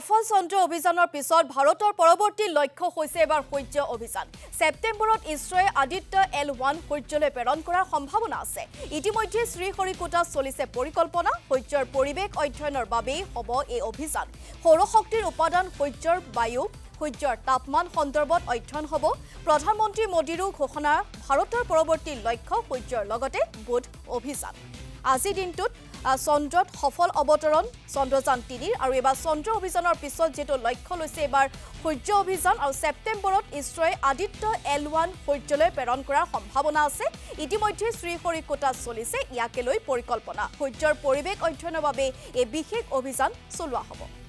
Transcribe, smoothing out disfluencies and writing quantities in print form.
সফল চন্দ্ৰ অভিযানৰ পিছত ভাৰতৰ পৰৱৰ্তী লক্ষ্য হৈছে এবাৰ সূৰ্য অভিযান সেপ্টেম্বৰত ইছৰ'ৱে আদিত্য L1 সূৰ্যলৈ প্ৰেৰণ কৰাৰ সম্ভাৱনা আছে ইতিমধ্যে শ্ৰীহৰিকোটাত চলিছে পৰিকল্পনা সূৰ্যৰ পৰিৱেশ অধ্যয়নৰ বাবে হ'ব এই অভিযান সৌৰশক্তিৰ উপাদান সূৰ্যৰ বায়ু সূৰ্যৰ তাপমান সন্দৰ্ভত অধ্যয়ন হ'ব প্ৰধানমন্ত্ৰী মোদীৰো ঘোষণা ভাৰতৰ পৰৱৰ্তী লক্ষ্য সূৰ্যৰ লগতে বুধ অভিযান আজি দিনটোত চন্দ্ৰত সফল অৱতৰণ চন্দ্ৰযান ৩ আৰু এবাৰ চন্দ্ৰ অভিযানৰ পিছত যেটো লক্ষ্য লৈছে এবাৰ সূৰ্য অভিযান আৰু সেপ্টেম্বৰত ইছৰ'ৱে আদিত্য L1 সূৰ্যলৈ প্ৰেৰণ কৰাৰ সম্ভাৱনা আছে ইতিমধ্যে শ্ৰীহৰিকোটাত চলিছে ইয়াকে লৈ পৰিকল্পনা সূৰ্যৰ পৰিৱেশ অধ্যয়নৰ বাবে এই বিশেষ অভিযান চলোৱা হ'ব